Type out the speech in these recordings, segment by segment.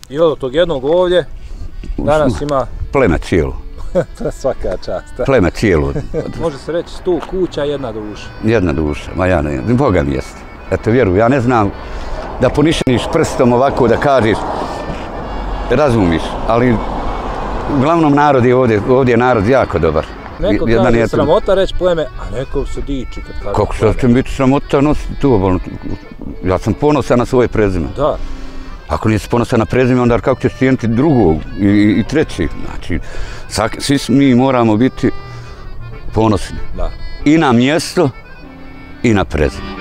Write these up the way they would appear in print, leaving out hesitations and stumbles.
I od tog jednog ovdje, danas ima... Pleme cijelo. Svaka čast. Pleme cijelo. Može se reći 100 kuća, jedna duša. Jedna duša, ma ja ne, Boga mi jeste. Eto, vjeruj, ja ne znam da ponišeniš prstom ovako da kažeš, razumiš, ali uglavnom narod je ovdje je narod jako dobar. Neko kaže sramota reći pleme, a neko se diči kad kaže kako se će biti sramota nositi tu, ja sam ponosan na svoje prezime. Da. Ako nisi ponosan na prezime, onda kako ćeš cijeniti drugog i treći. Znači, svi mi moramo biti ponosni. Da. I na mjesto, i na prezime.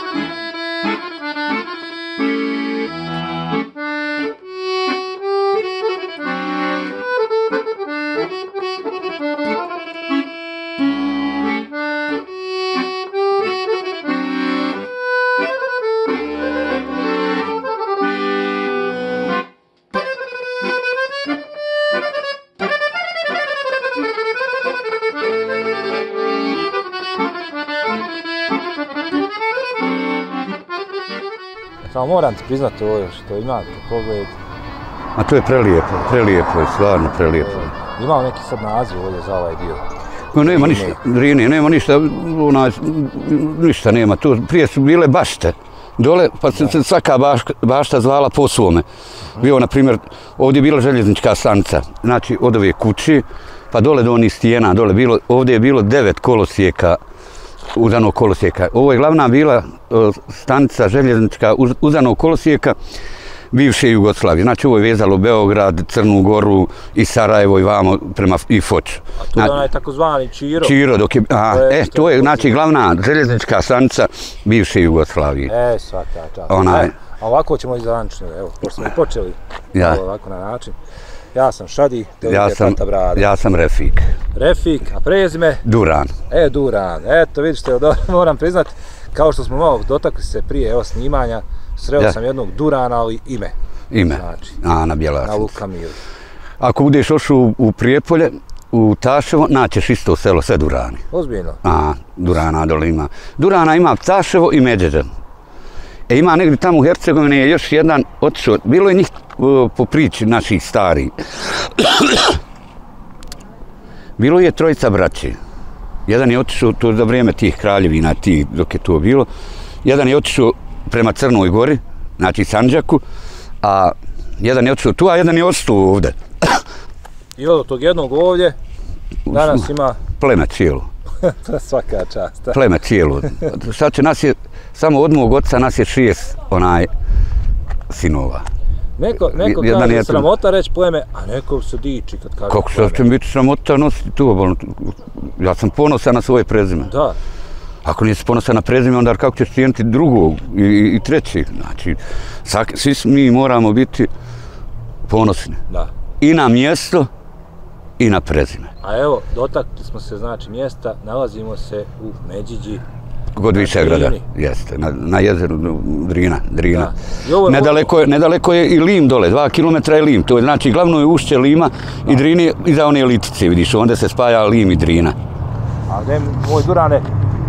Samo moram ti priznati ovo što imate pogled. A to je prelijepo je, stvarno prelijepo. Ima neki sad naziv ovdje za ovaj dio? No, nema ništa, Drine, nema ništa, ništa nema. Tu prije su bile bašte dole, pa se svaka bašta zvala po svome. Bio, na primjer, ovdje je bila željeznička stanica, znači od ove kući, pa dole do onih stijena, ovdje je bilo 9 kolosijeka, uzanog kolosijeka. Ovo je glavna bila stanica željeznička uzanog kolosijeka bivše Jugoslavije. Znači ovo je vezalo Beograd, Crnu Goru i Sarajevo i vamo prema i Foču. A to je onaj takozvani Čiro? Čiro, dok je, to je znači glavna željeznička stanica bivše Jugoslavije. Svaka čast. A ovako ćemo i završiti, evo, pošto smo i počeli ovako na način. Ja sam Šadi, to vidite tata Brada. Ja sam Refik. Refik, a prezime? Duran. Duran. Eto, vidiš što moram priznati, kao što smo malo dotakli se prije snimanja, sreo sam jednog Durana, ali ime. Ime, znači, Ana Bjelašnica. Na Lukamiru. Ako budeš ošao u Prijepolje, u Taševo, naćeš isto selo, sve Durani. Ozbiljno? Durana dole ima. Durana ima Taševo i Međeđe. Ima negdje tamo u Hercegovini je još jedan otišao, bilo je njih po priči naših starih. Bilo je trojica braći. Jedan je otišao to za vrijeme tih kraljevina, dok je to bilo. Jedan je otišao prema Crnoj Gori, znači Sandžaku, a jedan je otišao tu, a jedan je ostao ovdje. I od tog jednog ovdje, danas ima... Pleme cijelo. Svaka čast. Pleme cijelo. Sad će nas je, samo od mog oca nas je 6 sinova. Neko kaže sramota reći pleme, a neko se diči kad kaže kako se će biti sramota nositi tu, ja sam ponosan na svoje prezime. Da. Ako nisi ponosan na prezime, onda kako ćeš cijeniti drugog i treći. Znači, svi mi moramo biti ponosni. Da. I na mjesto, i na prezime. A evo, dotakli smo se, znači, mjesta, nalazimo se u Međiđi. Kod Višegrada, jeste, na jezeru Drina. Da. Nedaleko je i Lim dole, 2 kilometra je Lim. To je, znači, glavno je ušće Lima i Drine iza one litice, vidiš, onda se spaja Lim i Drina. A ne, moj Durane,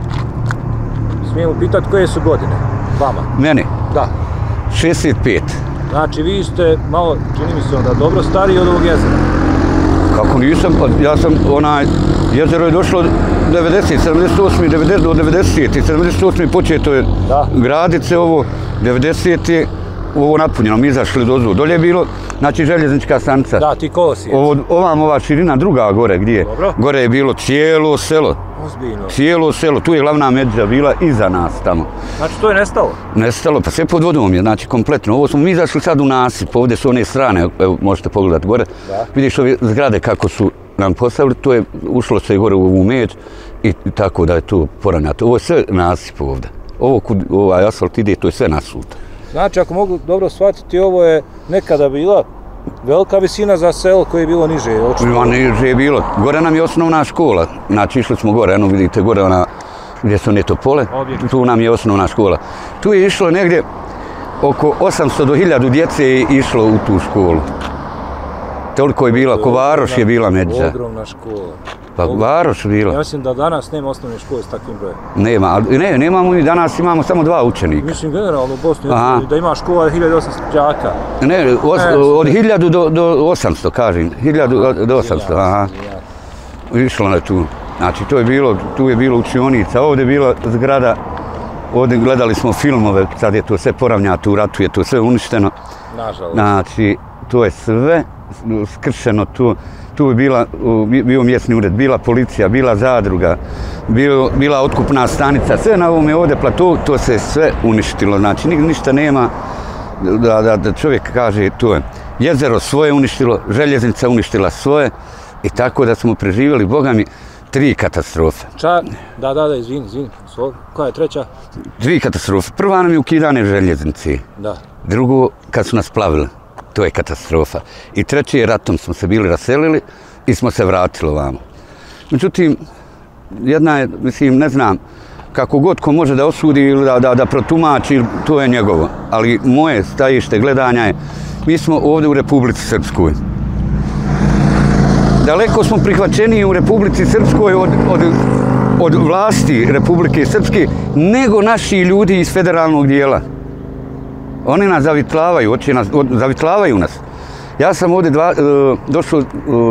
smijem pitati koje su godine vama? Meni? Da. 65. Znači, vi ste malo, čini mi se onda, dobro stariji od ovog jezera. Kako nisam, ja sam jezero je došlo 90, 78, 90 do 90, 78 početo je gradit se ovo, 90 ovo napunjeno, mi izašli dozvu. Dolje je bilo, znači željeznička stanica. Da, ti kolosijeci. Ova širina druga gore, gdje? Gore je bilo cijelo selo. Ozbiljno. Cijelo selo, tu je glavna Međa bila iza nas tamo. Znači to je nestalo? Nestalo, pa sve pod vodom je, znači kompletno. Ovo smo mi izašli sad u nasip, ovdje su one strane, evo možete pogledati gore. Vidiš ove zgrade kako su nam postavili, to je ušlo se gore u ovu Međ i tako da je to poranjato. Ovo je sve nasip ovdje. Ovo kud ovaj asfalt ide, to je sve nasuto. Znači, ako mogu dobro shvatiti, ovo je nekada bila velika visina za selo koje je bilo niže. Niže je bilo. Gore nam je osnovna škola. Znači, išli smo gore, vidite gore gdje su one topole. Tu nam je osnovna škola. Tu je išlo negdje oko 800 do 1000 djece je išlo u tu školu. Toliko je bila, ko Varoš je bila Međa. Ogromna škola. Pa varoš bila. Ja mislim da danas nema osnovne škole s takvim brojem. Nema, ali nemamo i danas imamo samo 2 učenika. Mislim generalno u Bosni da ima škola 1800 đaka. Ne, od 1000 do 800 kažem, 1000 do 800, aha. Išlo na tu. Znači tu je bilo učionica, ovdje je bila zgrada, ovdje gledali smo filmove, sad je to sve poravnjato, u ratu je to sve uništeno. Nažalost. Znači, to je sve skršeno, tu je bio mjesni ured, bila policija, bila zadruga, bila otkupna stanica, sve na ovome ovdje platou, to se sve uništilo. Znači, ništa nema da čovjek kaže to je. Jezero svoje uništilo, željeznica uništila svoje i tako da smo preživjeli, Boga mi, 3 katastrofe. Da, izvini. Koja je treća? 2 katastrofe. Prva nam je ukidanje željeznice. Da. Drugo, kad su nas plavili. To je katastrofa. I treće, ratom smo se bili raselili i smo se vratili ovamo. Međutim, jedna je, mislim, ne znam, kako god ko može da osudi ili da protumači, to je njegovo. Ali moje stajište gledanja je, mi smo ovdje u Republici Srpskoj. Daleko smo prihvaćeniji u Republici Srpskoj od vlasti Republike Srpske nego naši ljudi iz federalnog dijela. Oni nas zavitlavaju nas. Ja sam ovdje došao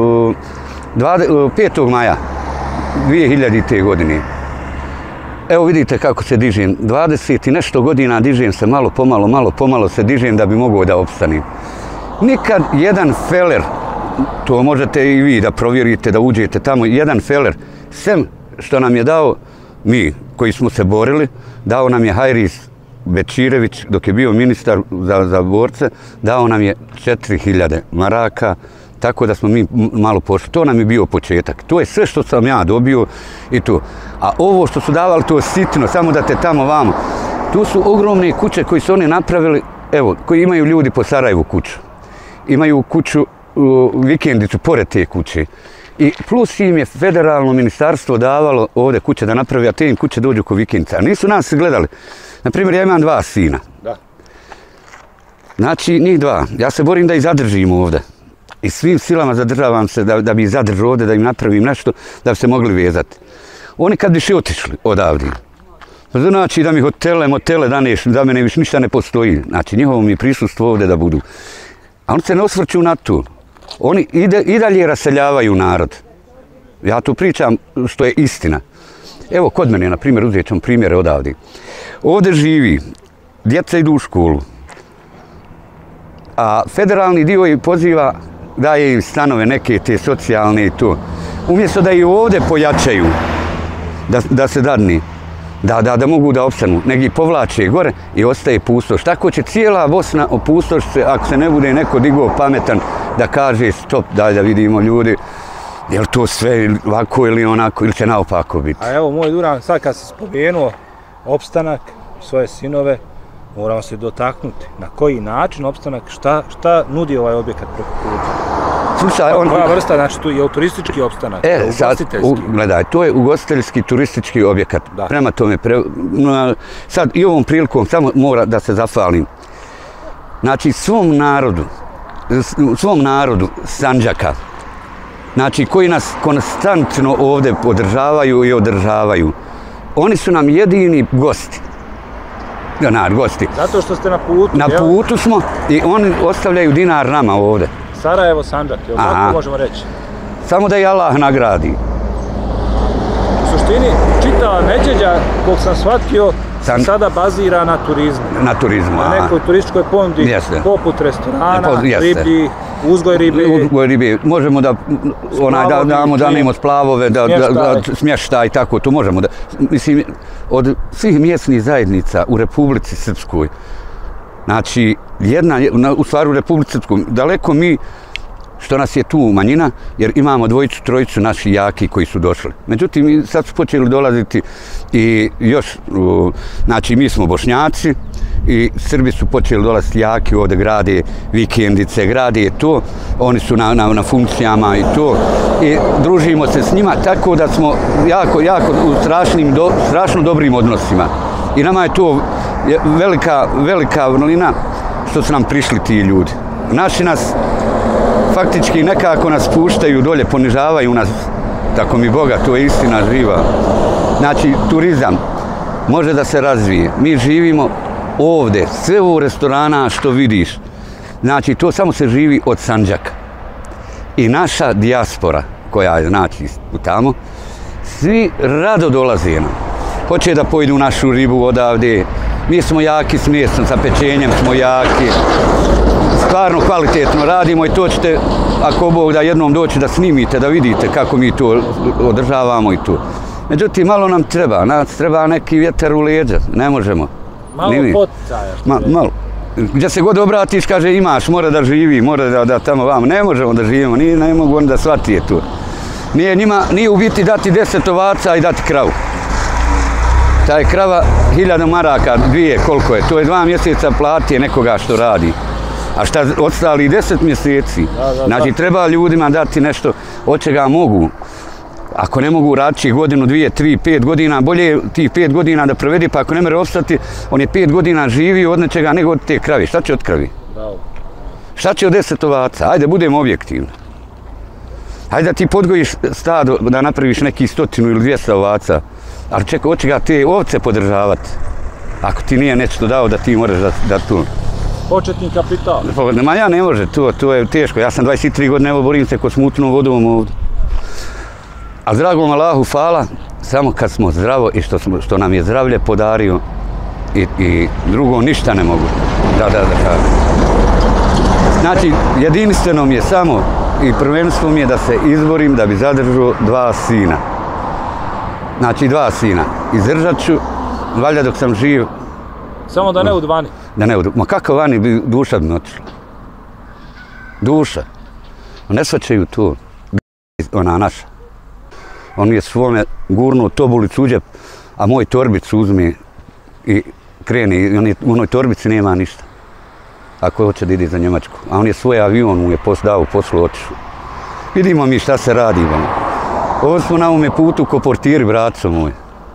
5. maja 2000. godine. Evo vidite kako se dižem. 20 i nešto godina dižem se malo pomalo se dižem da bi mogao da opstanem. Nikad jedan feler, to možete i vi da provjerite, da uđete tamo, jedan feler, sem što nam je dao, mi koji smo se borili, dao nam je Hajris Bečirević, dok je bio ministar za borce, dao nam je 4000 maraka, tako da smo mi malo pošli. To nam je bio početak. To je sve što sam ja dobio i to. A ovo što su davali, to je sitno, samo da te tamo vamo. Tu su ogromne kuće koje su oni napravili, evo, koji imaju ljudi po Sarajevu kuću. Imaju kuću, vikendicu pored te kuće. I plus im je federalno ministarstvo davalo ovdje kuće da napravi, a te im kuće dođu ko vikendica. A nisu nas gledali. Naprimjer, ja imam 2 sina. Da. Znači, njih 2. Ja se borim da ih zadržim ovdje. I svim silama zadržavam se da bi ih zadržao ovdje, da im napravim nešto, da bi se mogli vezati. Oni kad bi otišli odavde, znači da mi motele daneš, za mene više ništa ne postoji. Znači, njihovo mi prisustvo ovdje da budu. A oni se ne osvrću na to. Oni i dalje raseljavaju narod. Ja tu pričam što je istina. Evo, kod mene, na primjer, uzet ćemo primjere odavde. Ovdje živi, djeca idu u školu, a federalni dio ih poziva, daje im stanove neke te socijalne i to. Umjesto da i ovdje pojačaju, da se dadni, da mogu da opstanu, nego ih povlače gore i ostaje pustoš. Tako će cijela Bosna opustošiti se ako se ne bude neko digao pametan da kaže stop, daj da vidimo ljudi, je li to sve ovako ili onako, ili će naopako biti. A evo, moj Duran, sad kad si spomenuo opstanak, svoje sinove, moramo se dotaknuti. Na koji način opstanak, šta nudi ovaj objekat preko puta? Slušaj, koja vrsta, znači tu je li turistički opstanak, ugostiteljski? Gledaj, to je ugostiteljski turistički objekat. Da. Prema tome, sad i ovom prilikom samo mora da se zahvalim. Znači, svom narodu Sandžaka, znači koji nas konstantno ovdje podržavaju i održavaju, oni su nam jedini gosti. Gosti. Zato što ste na putu. Na putu smo i oni ostavljaju dinar nama ovdje. Sarajevo, Sandžak, jel tako možemo reći? Samo da je Allah nagradi. U suštini, čitava Međeđa, koliko sam shvatio, sada bazira na turizmu. Na turizmu, na nekoj turističkoj ponudi, poput restorana, ribi, uzgoj ribe. Možemo da damo splavove, smještaj i tako, to možemo da... Mislim, od svih mjesnih zajednica u Republici Srpskoj, znači, u stvari u Republici Srpskoj, daleko mi, što nas je tu manjina, jer imamo 2, 3 naši jaki koji su došli. Međutim, sad su počeli dolaziti i još, znači mi smo Bošnjaci i Srbi su počeli dolaziti jaki, ovdje grade vikendice, grade to, oni su na funkcijama i to. I družimo se s njima tako da smo jako u strašno dobrim odnosima. I nama je to velika vrlina što su nam prišli ti ljudi. Naši nas faktički nekako nas puštaju dolje, ponižavaju nas tako mi Boga, to je istina živa. Znači, turizam može da se razvije. Mi živimo ovdje, sve u restorana što vidiš. Znači, to samo se živi od Sandžaka. I naša dijaspora, koja je, znači, tamo, svi rado dolaze nam. Hoće da pojedu našu ribu odavde. Mi smo jaki s mjesom, sa pečenjem smo jaki. Stvarno kvalitetno radimo i to ćete, ako Bog da jednom doći da snimite, da vidite kako mi to održavamo i to. Međutim, malo nam treba neki vjetar u leđa, ne možemo. Malo poticaja. Malo. Gdje se god obratiš, kaže imaš, mora da živi, mora da tamo vamo. Ne možemo da živimo, ne mogu oni da shvatije to. Nije u biti dati 10 ovaca i dati kravu. Ta je krava 1000 maraka, 2, koliko je, to je 2 mjeseca platije nekoga što radi. A šta ostali 10 mjeseci? Znači treba ljudima dati nešto od čega mogu. Ako ne mogu raditi godinu, 2, 3, 5 godina, bolje tih 5 godina da provedi, pa ako ne mere ostati, on je 5 godina živio od nečega nego od te kravi. Šta će od kravi? Šta će od 10 ovaca? Ajde, budemo objektivni. Ajde da ti podgojiš stado, da napraviš neki 100 ili 200 ovaca, ali od čega te ovce podržavati? Ako ti nije nešto dao da ti moraš da tu... Početni kapital. Ma ja ne može, to je teško. Ja sam 23 godine, evo borim se ko s mutnom vodom ovdje. A dragom Allahu hvala, samo kad smo zdravo i što nam je zdravlje podario i drugo ništa ne mogu da kažem. Znači, jedinstveno mi je samo i prvenstvo mi je da se izborim da bi zadržao 2 sina. Znači, 2 sina. Izdržat ću, valjda dok sam živ. Samo da ne odu vani. Da ne odu. Ma kako vani bi duša bi otišla? Duša. Ne shvaćaju to. Ona naša. On je svome gurnuo tobulicu u džep, a moj torbicu uzme i krene. U onoj torbici nema ništa. Ako hoće da ide za Njemačku. A on je svoj avion mu je dao poslu otišao. Vidimo mi šta se radi. Ovo smo na ovome putu ko portiri, bratco moj.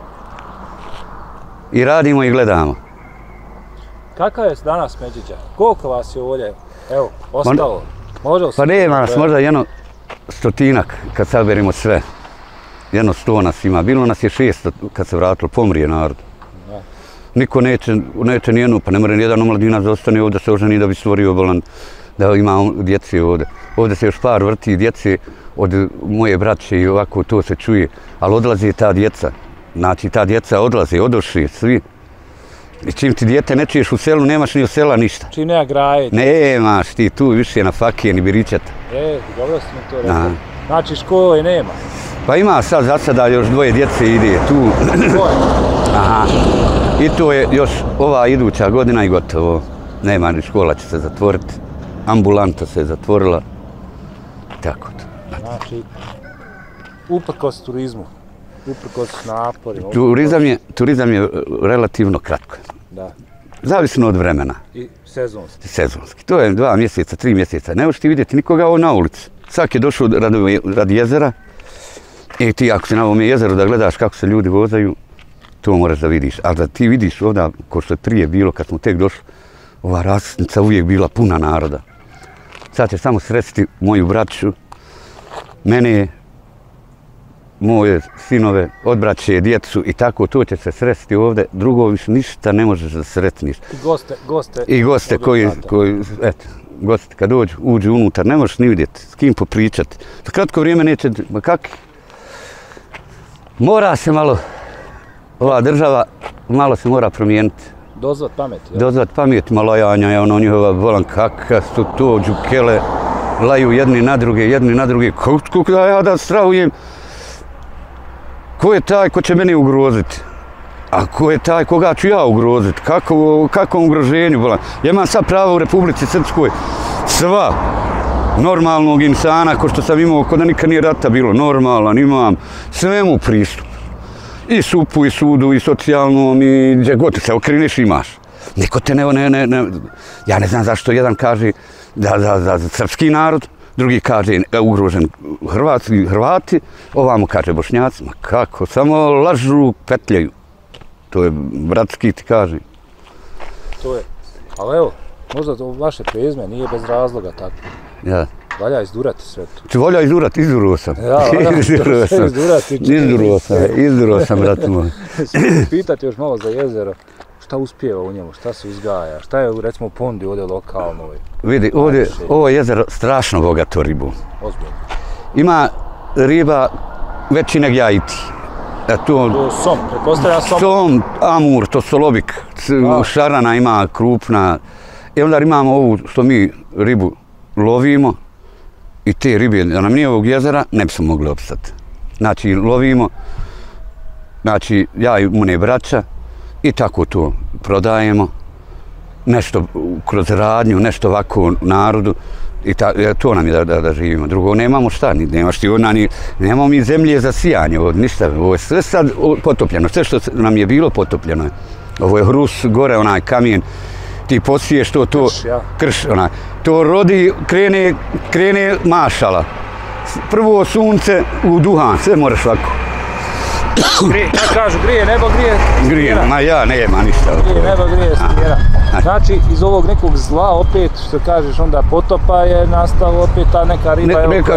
I radimo i gledamo. Kakav je danas Međuđa? Koliko vas je ovdje, evo, ostalo? Pa nema nas, možda 100 kad saberimo sve. 100 nas ima. Bilo nas je 600 kad se vratilo, pomrije narod. Niko neće nijednu, pa ne mora nijedan omladinac da ostane ovdje, se oženi da bi stvorio bolan, da ima djece ovdje. Ovdje se još par vrti djece od moje braće i ovako to se čuje, ali odlaze ta djeca. Znači ta djeca odlaze, odošli svi. I čim ti dijete ne čuješ u selu, nemaš ni u sela ništa. Čim nema graje. Nemaš ti tu više na fakije ni biričata. Dobro si mi to rekao. Znači škole nema. Pa ima sad za sada još 2 djece ide tu. Aha. I to je još ova iduća godina i gotovo. Nema ni škola će se zatvoriti. Ambulanta se zatvorila. Tako to. Znači, uprkos turizmu, uprkos naporima. Turizam je relativno kratko. Da. Zavisno od vremena. I sezonski. Sezonski. To je 2 mjeseca, 3 mjeseca. Ne možeš ti vidjeti nikoga ovo na ulici. Svak je došao radi jezera i ti ako si na ovom jezeru da gledaš kako se ljudi vozaju, to moraš da vidiš. Ali da ti vidiš ovdje, ko što je prije bilo, kad smo tek došli, ova raskrsnica uvijek bila puna naroda. Sad će samo sresti moju braću, mene, moje sinove, odbraće, djecu i tako, to će se sresti ovdje. Drugo više ništa ne možeš da sretniš. I goste koji eto, gosti kad uđu unutar, ne možeš ni vidjeti s kim popričati. Za kratko vrijeme neće, ma kak? Mora se malo, ova država, malo se mora promijeniti. Dozvat pameti. Dozvat pameti, malo lajanja, ono njihova volan, kakva su to džukele, laju jedni na druge, kako da ja da strahujem? Ko je taj ko će mene ugroziti? A ko je taj koga ću ja ugroziti? Kakvom ugroženju? Ja imam sad pravo u Republici Srpskoj sva normalnog insana, ko što sam imao, ko da nikad nije rata bilo, normalan, imam svemu pristup. I supu, i sudu, i socijalnom, i gdje god se okreneš imaš. Niko te ja ne znam zašto jedan kaže da srpski narod, drugi kaže ugrožen Hrvati, ovamo kaže Bošnjaci. Ma kako, samo lažu, petljaju. To je bratski ti kaže. To je, ali evo, možda to vaše prezime nije bez razloga tako. Ja. Valja izdurati sve to. Ti volja izdurati, izduro sam. Ja, Izduro sam, brat moj. Pitati još malo za jezero. Šta uspijeva u njemu, šta se uzgaja, šta je recimo u pondi ovdje lokalno? Vidi, ovdje, ovo jezero strašno bogato ribu. Ozbiljno. Ima riba veći nego ja i ti. To je som, pretpostavljam som. Som, amur, to solobik, šarana ima krupna. I onda imamo ovu što mi ribu lovimo i te ribe, da nam nije ovog jezera, ne bismo mogli opstati. Znači, lovimo, znači, ja i mune braća i tako to prodajemo. Nešto kroz radnju, nešto ovako narodu. I to nam je da živimo. Drugo, nemamo šta, nemamo mi zemlje za sijanje, ništa. Ovo je sve sad potopljeno, sve što nam je bilo potopljeno. Ovo je hrus, gore onaj kamijen, ti posiješ to, krš, onaj. To rodi, krene mašala. Prvo sunce u duhan, sve moraš ovako. Kažu grije nebo, grije, ma ja nema ništa. Grije nebo, grije smjera. Znači, iz ovog nekog zla opet, što kažeš, onda potopa je nastalo opet ta neka riba.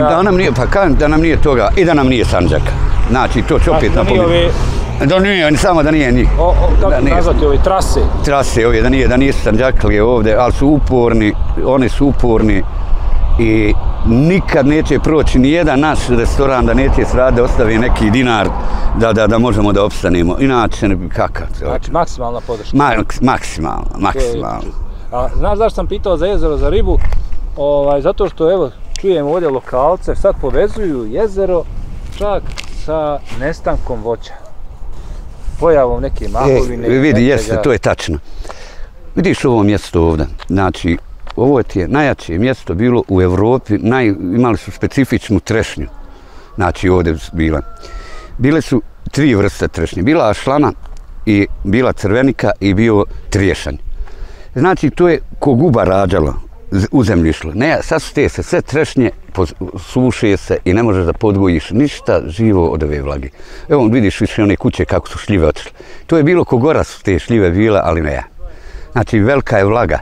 Da nam nije toga i da nam nije Sandžaka. Znači, to će opet napomenuti. Da nije, samo da nije njih. Kako nazvati ove trase? Trase ove, da nije Sandžaklije ovdje, ali su uporni, oni su uporni. I nikad neće proći ni jedan naš restoran da neće sradi da ostavi neki dinar da možemo da opstanemo. Inače, kakav? Znači, maksimalna podrška? Maksimalna. A znaš zašto sam pitao za jezero, za ribu? Zato što, evo, čujemo ovdje lokalce, sad povezuju jezero čak sa nestankom voća. Pojavom neke mahovine. Vidi, jeste, to je tačno. Vidiš ovo mjesto ovdje, znači, ovo ti je najjače mjesto bilo u Evropi, imali su specifičnu trešnju, znači ovdje bila. Bile su 3 vrste trešnje, bila ašlana, i bila crvenika i bio triješanj. Znači to je ko guba rađalo, u zemlju išlo. Ne, sad su te sve trešnje, suše se i ne možeš da podgojiš ništa živo od ove vlage. Evo vidiš više one kuće kako su šljive otišle. To je bilo ko gora su te šljive bile, ali ne. Znači velika je vlaga.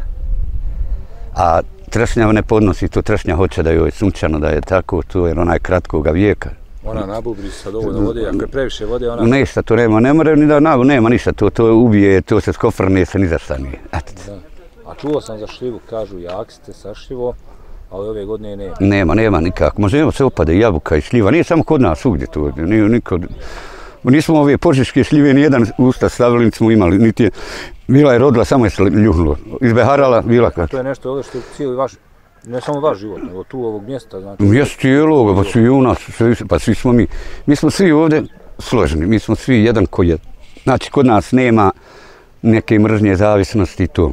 A trešnja ne podnosi, to trešnja hoće da joj je sunčano, da je tako, to je onaj kratkoga vijeka. Ona nabubri sa dovoljno vode, ako je previše vode, ona... Ništa to nema, ne mora ni da nema ništa, to ubije, to se skofrne, se ni za šta nije. A čuo sam za šljivu, kažu jak ste sa šljivo, ali ove godine nema. Nema nikako, možda se opade jabuka i šljiva, nije samo kod nas uvdje to, nismo ove požeške šljive nijedan usta stavili, niti smo imali, niti je, bila je rodila, samo je se ljuhnulo, izbeharala, bila kako. To je nešto ovdje što je cijeli vaš, ne samo vaš život, nego tu ovog mjesta, znači... Mjesto cijeloga, pa svi u nas, pa svi smo mi smo svi ovdje složeni, mi smo svi jedan ko je. Znači, kod nas nema neke mržnje, zavisnosti i to.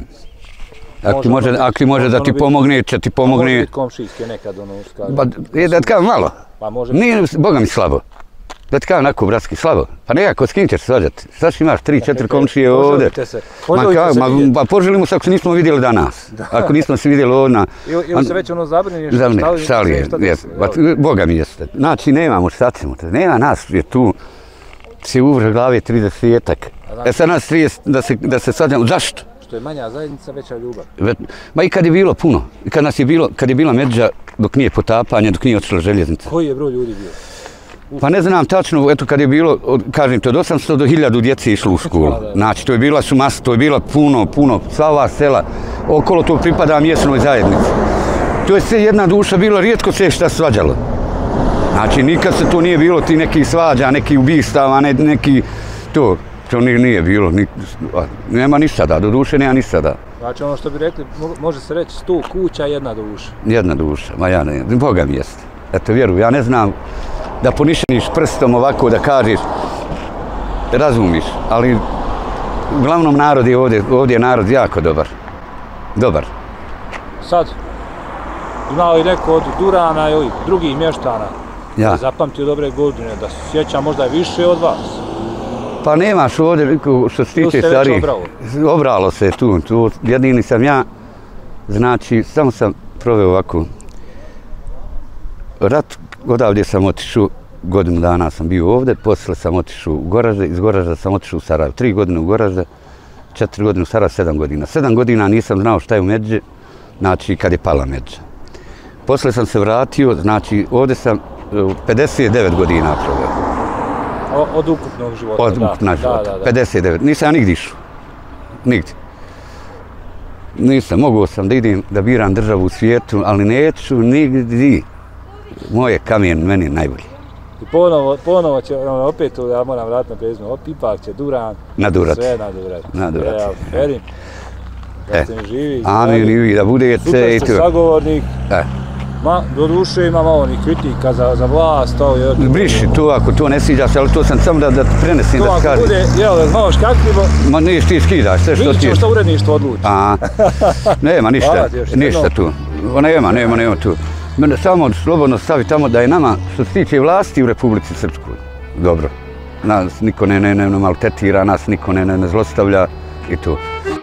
Ako ti može da ti pomogne, će ti pomogne... Može biti komšijske nekad, skaže... Da ti kažem malo, nije, Boga mi slabo. Da ti kažem onako, bratski, slabo. Pa nekako, s kim ćeš svađati? Sad imaš 3-4 komšije ovdje. Pa poželimo se ako se nismo vidjeli danas. Ako nismo se vidjeli ovdje... Ili se već zabrinješ šta li je, Boga mi jeste. Znači, nemamo šta ćemo. Nema nas, je tu se uvrže glave 30-ak. Sad nas 30 da se svađamo. Zašto? Što je manja zajednica, veća ljubav. Ma i kad je bilo puno. Kad je bila međa, dok nije potapanje, dok nije otišla željeznica. Koji je broj ljudi bio? Pa ne znam tačno, eto kad je bilo, kažem to, od 800 do 1000 djece išlo u školu. Znači, to je bila su masa, to je bila puno, sva ova sela, okolo to pripada mjesnoj zajednici. To je sve jedna duša bilo, rijetko se šta svađalo. Znači, nikad se to nije bilo, ti neki svađa, neki ubistava, neki, to nije bilo, nema ni sada, do duše nema ni sada. Znači, ono što bi rekli, može se reći 100 kuća, jedna duša. Jedna duša, ma ja ne, Boga mi jeste. Eto, vjeruj, ja ne znam da ponišeniš prstom ovako da kažeš, razumiš, ali uglavnom narod je ovdje je narod jako dobar. Dobar. Sad, imao i neko od Durana i ovih drugih mještana, da zapamtio dobre godine, da se sjeća možda više od vas. Pa nemaš ovdje, što se tiče starih, obralo se tu, jedini sam ja, znači, samo sam proveo ovako, rat, odavdje sam otišao, godinu dana sam bio ovdje, poslije sam otišao u Goražde, iz Goražda sam otišao u Sarajevo, 3 godine u Goražde, 4 godine u Sarajevo, 7 godina. 7 godina nisam znao šta je u Međi, znači kad je pala Međa. Posle sam se vratio, znači ovdje sam 59 godina proveo. Od ukupnog života, Od ukupnog života, 59. Nisam ja nigdje išao. Nigdje. Nisam, mogao sam da idem, da biram državu u svijetu, ali neću nigdje. Moje kamen meni najbolji. I ponovo će, opet, ja moram vratiti na prezime, ipak će Duran sve nadurati. Verim, da ste mi živi. Amin i vi, da budete. Super ste sagovornik. Doduše ima malo ni kritika za vlast. Briši to ako to ne sviđa se, ali to sam samo da prenesim da kažem. To ako bude, malo škakljivo. Ma nisi ti skidaš, sve što ti je. Vidjet ćemo što uredništvo odluči. Nema ništa tu. Nema tu. Samo slobodno stavi tamo da je nama, što se tiče vlasti u Republici Srpskoj, dobro. Nas niko ne maltetira, nas niko ne zlostavlja i to.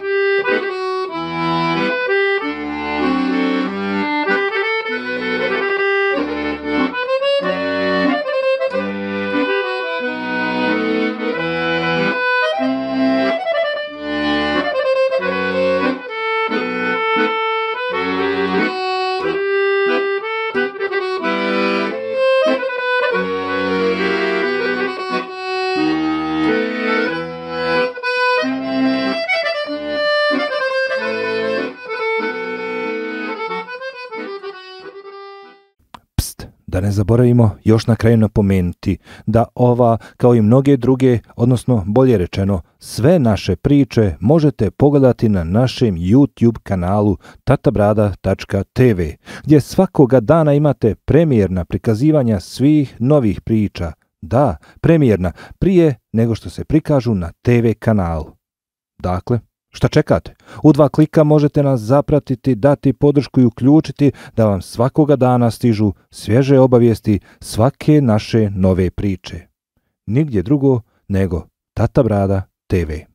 Da ne zaboravimo još na kraju napomenuti da ova, kao i mnoge druge, odnosno bolje rečeno, sve naše priče možete pogledati na našem YouTube kanalu tatabrada.tv, gdje svakoga dana imate premijerna prikazivanja svih novih priča. Da, premijerna, prije nego što se prikažu na TV kanalu. Dakle, šta čekate? U 2 klika možete nas zapratiti, dati podršku i uključiti da vam svakoga dana stižu svježe obavijesti svake naše nove priče. Nigdje drugo nego Tata Brada TV.